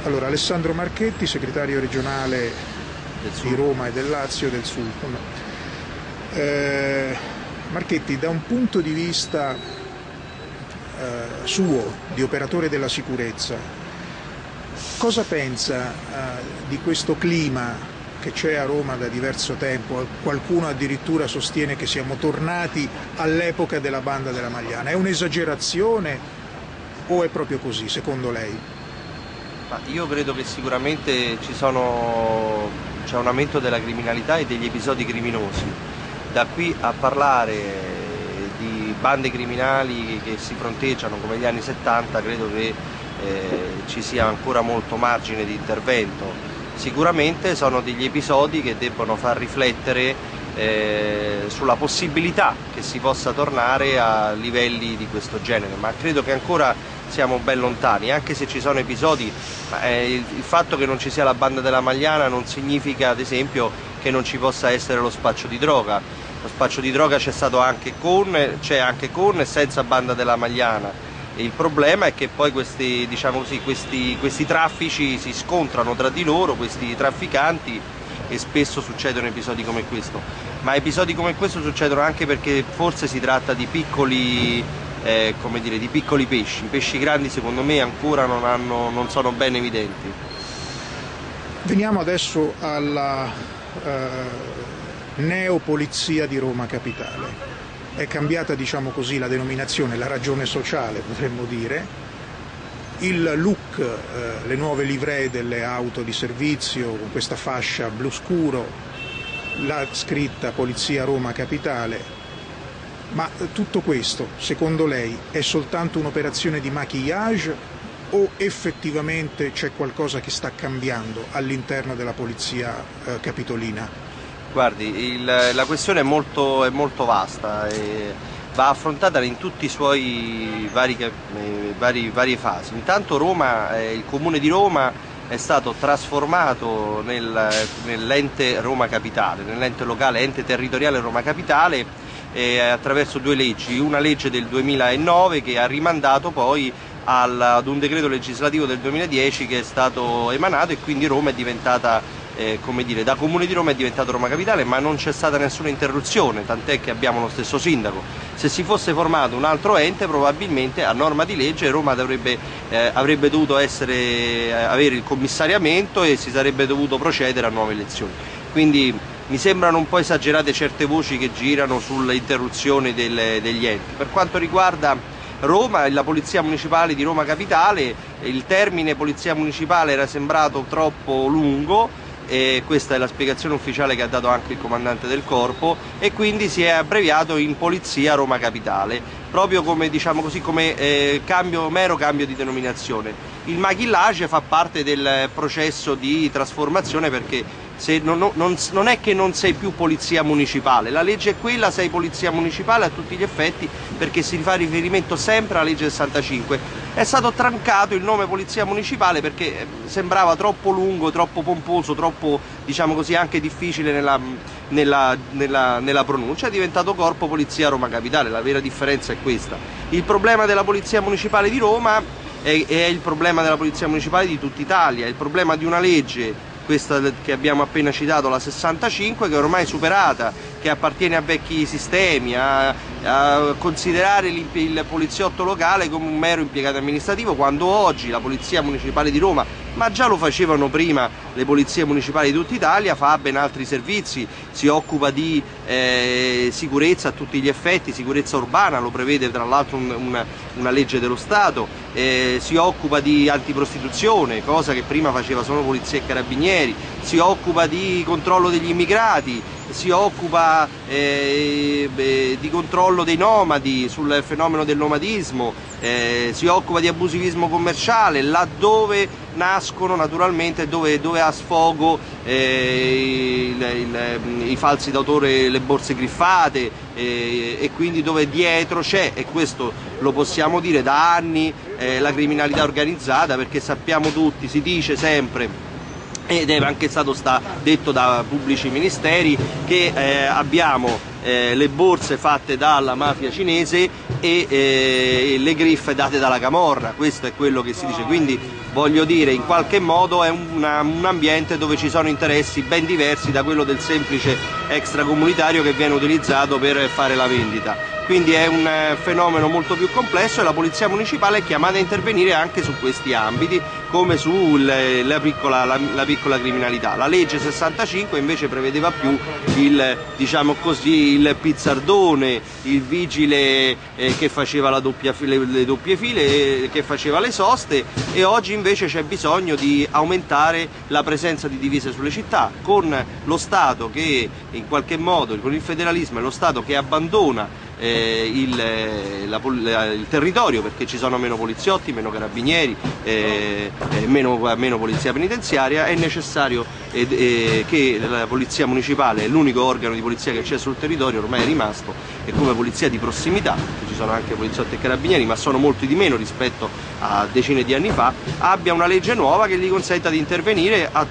Allora, Alessandro Marchetti, segretario regionale di Roma e del Lazio del Sulcom. Marchetti, da un punto di vista suo, di operatore della sicurezza, cosa pensa di questo clima che c'è a Roma da diverso tempo? Qualcuno addirittura sostiene che siamo tornati all'epoca della banda della Magliana. È un'esagerazione o è proprio così, secondo lei? Ma io credo che sicuramente c'è un aumento della criminalità e degli episodi criminosi. Da qui a parlare di bande criminali che si fronteggiano come gli anni 70 credo che ci sia ancora molto margine di intervento. Sicuramente sono degli episodi che debbono far riflettere sulla possibilità che si possa tornare a livelli di questo genere, ma credo che ancora siamo ben lontani, anche se ci sono episodi. Il fatto che non ci sia la banda della Magliana non significa ad esempio che non ci possa essere lo spaccio di droga. Lo spaccio di droga c'è stato anche c'è anche con e senza banda della Magliana. E il problema è che poi questi traffici si scontrano tra di loro, questi trafficanti, e spesso succedono episodi come questo. Ma episodi come questo succedono anche perché forse si tratta di piccoli di piccoli pesci. I pesci grandi secondo me ancora non sono ben evidenti. Veniamo adesso alla neopolizia di Roma Capitale. È cambiata, diciamo così, la denominazione, la ragione sociale potremmo dire, il look, le nuove livree delle auto di servizio con questa fascia blu scuro, la scritta Polizia Roma Capitale. Ma tutto questo, secondo lei, è soltanto un'operazione di maquillage o effettivamente c'è qualcosa che sta cambiando all'interno della polizia capitolina? Guardi, la questione è molto vasta e va affrontata in tutti i suoi varie fasi. Intanto il Comune di Roma è stato trasformato nell'ente Roma Capitale, nell'ente locale, ente territoriale Roma Capitale, attraverso due leggi, una legge del 2009 che ha rimandato poi ad un decreto legislativo del 2010 che è stato emanato, e quindi Roma è diventata, da Comune di Roma è diventato Roma Capitale, ma non c'è stata nessuna interruzione, tant'è che abbiamo lo stesso sindaco. Se si fosse formato un altro ente, probabilmente a norma di legge Roma avrebbe dovuto avere il commissariamento e si sarebbe dovuto procedere a nuove elezioni. Quindi mi sembrano un po' esagerate certe voci che girano sull'interruzione degli enti. Per quanto riguarda Roma e la Polizia Municipale di Roma Capitale, il termine Polizia Municipale era sembrato troppo lungo, e questa è la spiegazione ufficiale che ha dato anche il comandante del corpo, e quindi si è abbreviato in Polizia Roma Capitale, proprio come, mero cambio di denominazione. Il maquillage fa parte del processo di trasformazione, perché non è che non sei più polizia municipale, la legge è quella, sei polizia municipale a tutti gli effetti, perché si fa riferimento sempre alla legge 65. È stato trancato il nome polizia municipale perché sembrava troppo lungo, troppo pomposo, troppo anche difficile nella pronuncia. È diventato corpo Polizia Roma Capitale, la vera differenza è questa. Il problema della Polizia Municipale di Roma è il problema della Polizia Municipale di tutta Italia, è il problema di una legge, questa che abbiamo appena citato, la 65, che è ormai superata, che appartiene a vecchi sistemi, a considerare il poliziotto locale come un mero impiegato amministrativo, quando oggi la Polizia Municipale di Roma, ma già lo facevano prima le polizie municipali di tutta Italia, fa ben altri servizi, si occupa di sicurezza a tutti gli effetti, sicurezza urbana, lo prevede tra l'altro una legge dello Stato, si occupa di antiprostituzione, cosa che prima faceva solo polizia e carabinieri, si occupa di controllo degli immigrati, si occupa di controllo dei nomadi, sul fenomeno del nomadismo, si occupa di abusivismo commerciale, laddove nascono naturalmente, dove ha sfogo i falsi d'autore, le borse griffate, e quindi dove dietro c'è, e questo lo possiamo dire da anni, la criminalità organizzata, perché sappiamo tutti, si dice sempre ed è anche stato detto da pubblici ministeri che abbiamo le borse fatte dalla mafia cinese e le griffe date dalla camorra, questo è quello che si dice, quindi voglio dire, in qualche modo è un ambiente dove ci sono interessi ben diversi da quello del semplice extracomunitario che viene utilizzato per fare la vendita. Quindi è un fenomeno molto più complesso e la Polizia Municipale è chiamata a intervenire anche su questi ambiti, come sulla piccola criminalità. La legge 65 invece prevedeva più diciamo così, il pizzardone, il vigile che faceva le doppie file, che faceva le soste, e oggi invece c'è bisogno di aumentare la presenza di divise sulle città, con lo Stato che in qualche modo, con il federalismo, è lo Stato che abbandona il territorio, perché ci sono meno poliziotti, meno carabinieri, meno polizia penitenziaria. È necessario che la Polizia Municipale, l'unico organo di polizia che c'è sul territorio, ormai è rimasto, e come polizia di prossimità, ci sono anche poliziotti e carabinieri, ma sono molti di meno rispetto a decine di anni fa, abbia una legge nuova che gli consenta di intervenire a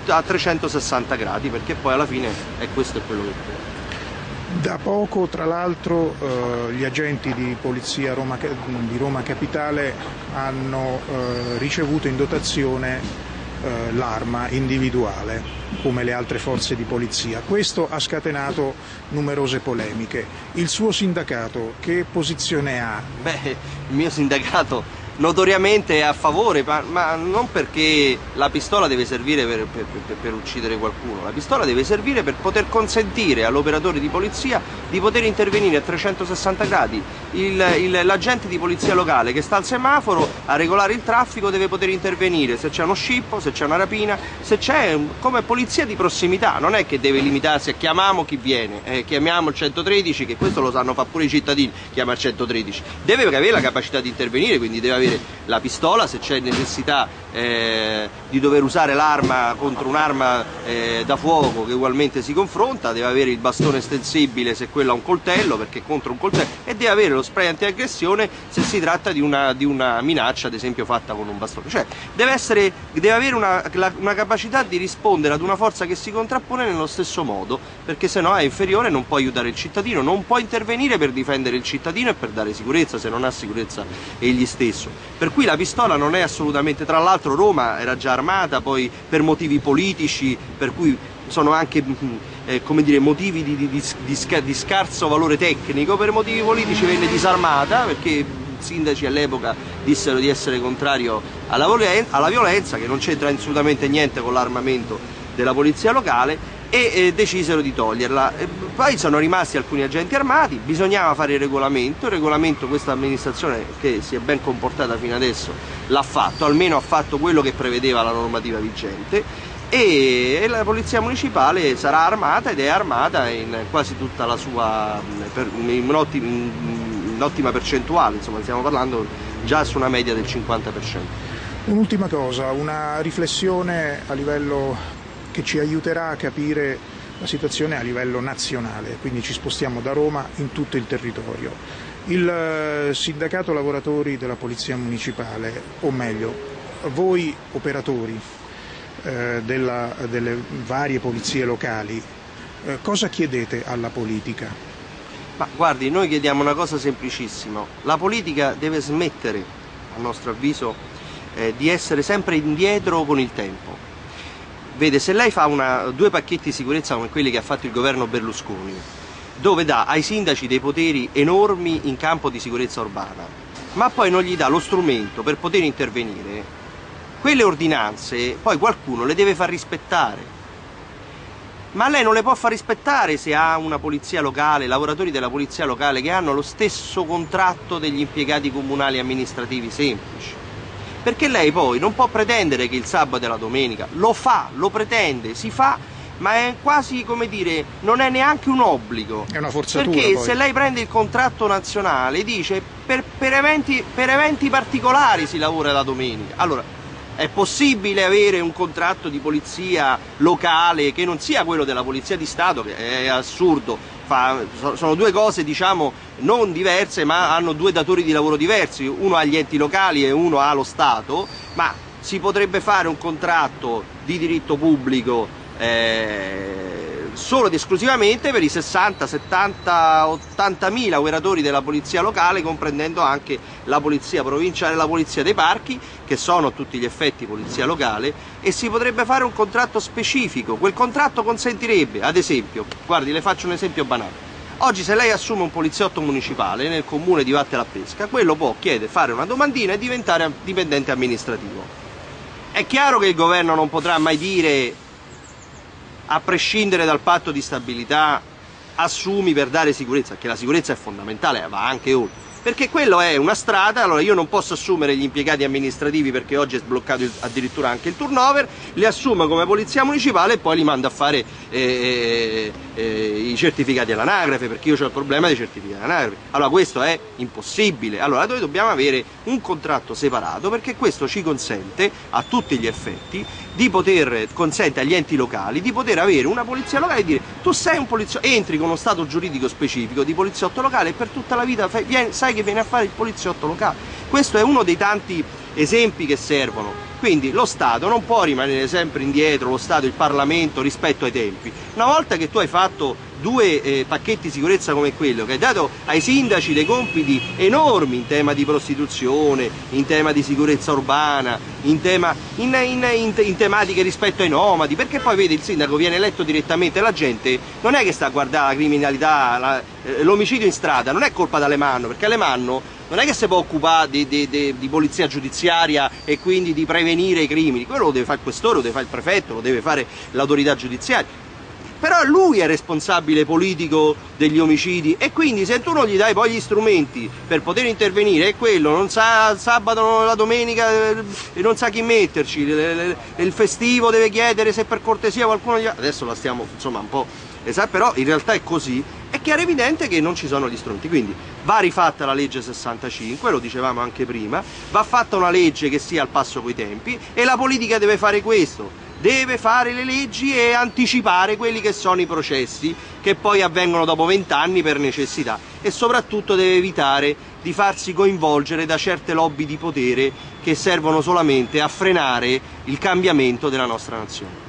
360 gradi, perché poi alla fine questo è quello che è. Da poco, tra l'altro, gli agenti di polizia di Roma Capitale hanno ricevuto in dotazione l'arma individuale, come le altre forze di polizia. Questo ha scatenato numerose polemiche. Il suo sindacato che posizione ha? Beh, il mio sindacato notoriamente è a favore, ma non perché la pistola deve servire per uccidere qualcuno, la pistola deve servire per poter consentire all'operatore di polizia di poter intervenire a 360 gradi. L'agente di polizia locale che sta al semaforo a regolare il traffico deve poter intervenire se c'è uno scippo, se c'è una rapina, se c'è, come polizia di prossimità, non è che deve limitarsi a chiamiamo chi viene, chiamiamo il 113, che questo lo sanno fare pure i cittadini, chiama il 113, deve avere la capacità di intervenire, quindi deve avere la pistola se c'è necessità di dover usare l'arma contro un'arma da fuoco che ugualmente si confronta, deve avere il bastone estensibile se quello ha un coltello, perché contro un coltello, e deve avere lo spray antiaggressione se si tratta di una minaccia, ad esempio fatta con un bastone. Cioè deve avere una capacità di rispondere ad una forza che si contrappone nello stesso modo, perché se no è inferiore, non può aiutare il cittadino, non può intervenire per difendere il cittadino e per dare sicurezza se non ha sicurezza egli stesso. Per cui la pistola non è assolutamente, tra l'altro Roma era già armata poi per motivi politici, per cui sono anche come dire, motivi di scarso valore tecnico, per motivi politici venne disarmata perché i sindaci all'epoca dissero di essere contrario alla violenza, che non c'entra assolutamente niente con l'armamento della polizia locale, e decisero di toglierla. Poi sono rimasti alcuni agenti armati, bisognava fare il regolamento questa amministrazione, che si è ben comportata fino adesso, l'ha fatto, almeno ha fatto quello che prevedeva la normativa vigente, e la Polizia Municipale sarà armata ed è armata in quasi tutta la sua, in un'ottima percentuale, insomma stiamo parlando già su una media del 50%. Un'ultima cosa, una riflessione a livello che ci aiuterà a capire la situazione a livello nazionale, quindi ci spostiamo da Roma in tutto il territorio. Il sindacato lavoratori della Polizia Municipale, o meglio, voi operatori delle varie polizie locali, cosa chiedete alla politica? Ma guardi, noi chiediamo una cosa semplicissima: la politica deve smettere, a nostro avviso, di essere sempre indietro con il tempo. Vede, se lei fa due pacchetti di sicurezza come quelli che ha fatto il governo Berlusconi, dove dà ai sindaci dei poteri enormi in campo di sicurezza urbana, ma poi non gli dà lo strumento per poter intervenire, quelle ordinanze poi qualcuno le deve far rispettare. Ma lei non le può far rispettare se ha una polizia locale, lavoratori della polizia locale che hanno lo stesso contratto degli impiegati comunali amministrativi semplici. Perché lei poi non può pretendere che il sabato e la domenica, lo fa, lo pretende, si fa, ma è quasi, come dire, non è neanche un obbligo. È una forzatura. Perché poi, se lei prende il contratto nazionale, dice per eventi particolari si lavora la domenica. Allora, è possibile avere un contratto di polizia locale che non sia quello della polizia di Stato, che è assurdo. Sono due cose, diciamo, non diverse, ma hanno due datori di lavoro diversi, uno ha gli enti locali e uno ha lo Stato, ma si potrebbe fare un contratto di diritto pubblico solo ed esclusivamente per i 60, 70, 80 mila operatori della polizia locale, comprendendo anche la polizia provinciale e la polizia dei parchi, che sono a tutti gli effetti polizia locale, e si potrebbe fare un contratto specifico. Quel contratto consentirebbe, ad esempio, guardi, le faccio un esempio banale. Oggi se lei assume un poliziotto municipale nel comune di Vatte la Pesca, quello può fare una domandina e diventare dipendente amministrativo. È chiaro che il governo non potrà mai dire, a prescindere dal patto di stabilità, assumi per dare sicurezza, perché la sicurezza è fondamentale, va anche oltre. Perché quello è una strada, allora io non posso assumere gli impiegati amministrativi perché oggi è sbloccato addirittura anche il turnover, li assumo come polizia municipale e poi li mando a fare i certificati all'anagrafe, perché io ho il problema dei certificati all'anagrafe. Allora questo è impossibile, allora noi dobbiamo avere un contratto separato, perché questo ci consente a tutti gli effetti consente agli enti locali di poter avere una polizia locale e dire: tu sei un poliziotto, entri con uno stato giuridico specifico di poliziotto locale e per tutta la vita sai che vieni a fare il poliziotto locale. Questo è uno dei tanti esempi che servono. Quindi lo Stato non può rimanere sempre indietro, lo Stato, il Parlamento, rispetto ai tempi. Una volta che tu hai fatto due pacchetti di sicurezza come quello, che hai dato ai sindaci dei compiti enormi in tema di prostituzione, in tema di sicurezza urbana, in tematiche rispetto ai nomadi, perché poi vedi, il sindaco viene eletto direttamente, la gente non è che sta a guardare la criminalità, l'omicidio in strada non è colpa d'Alemanno, perché Alemanno non è che si può occupare di polizia giudiziaria e quindi di prevenire i crimini, quello lo deve fare il questore, lo deve fare il prefetto, lo deve fare l'autorità giudiziaria. Però lui è responsabile politico degli omicidi, e quindi se tu non gli dai poi gli strumenti per poter intervenire, e quello non sa sabato, la domenica e non sa chi metterci, il festivo deve chiedere se per cortesia qualcuno gli... Adesso la stiamo insomma un po', però in realtà è così, è chiaro evidente che non ci sono gli strumenti. Quindi va rifatta la legge 65, lo dicevamo anche prima, va fatta una legge che sia al passo coi tempi, e la politica deve fare questo. Deve fare le leggi e anticipare quelli che sono i processi che poi avvengono dopo 20 anni per necessità, e soprattutto deve evitare di farsi coinvolgere da certe lobby di potere che servono solamente a frenare il cambiamento della nostra nazione.